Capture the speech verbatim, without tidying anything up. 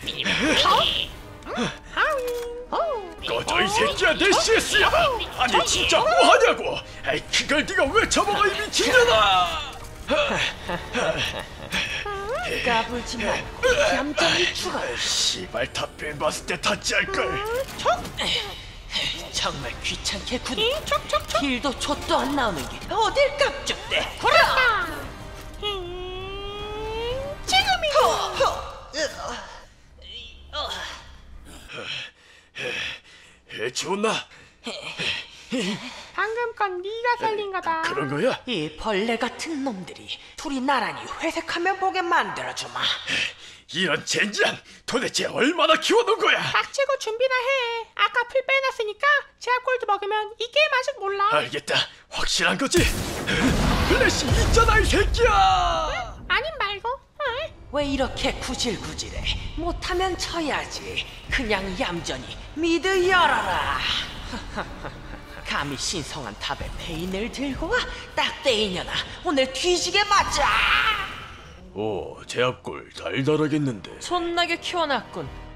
꺼져 이 새끼야 내 씨에스야. 아니 진짜 뭐하냐고. 에이 그걸 네가 왜 접어가 이 미친년아. 까불지 말고 얌전히 죽어. 씨발 답변 봤을 때 닿지 할걸. 정말 귀찮게 군. 길도 촛도 안 나오는 게 어딜 깝죽대. 그렇다. 지금이야. 해치웠나? 방금 건 네가 살린 거다. 그런 거야? 이 벌레 같은 놈들이 둘이 나란히 회색하면 보게 만들어주마. 이런 젠장 도대체 얼마나 키워놓은 거야? 닥치고 준비나 해. 아까 풀 빼놨으니까 제압골드 먹으면 이게 맛을 몰라. 알겠다. 확실한 거지? 플래시 있잖아 이 새끼야. 아님 말고. 어? 왜 이렇게 구질구질해? 못하면 쳐야지. 그냥 얌전히 미드 열어라. 감히 신성한 탑에 페인을 들고 와? 딱대이년아, 오늘 뒤지게 맞자. 오 제압골 달달하겠는데. 존나게 키워놨군.